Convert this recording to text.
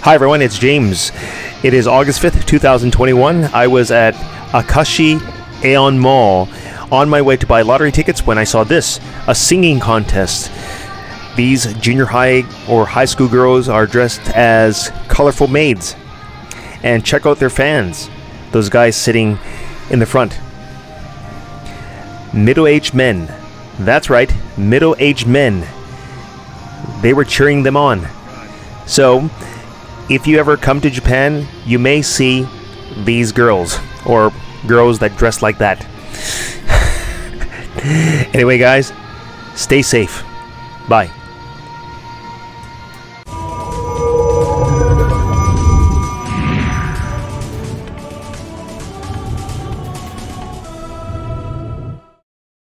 Hi everyone, it's James. It is August 5th, 2021. I was at Akashi Aeon Mall on my way to buy lottery tickets when I saw this, a singing contest. These junior high or high school girls are dressed as colorful maids. And check out their fans, those guys sitting in the front. Middle-aged men. That's right, middle-aged men. They were cheering them on. So, if you ever come to Japan, you may see these girls, or girls that dress like that. Anyway guys, stay safe. Bye.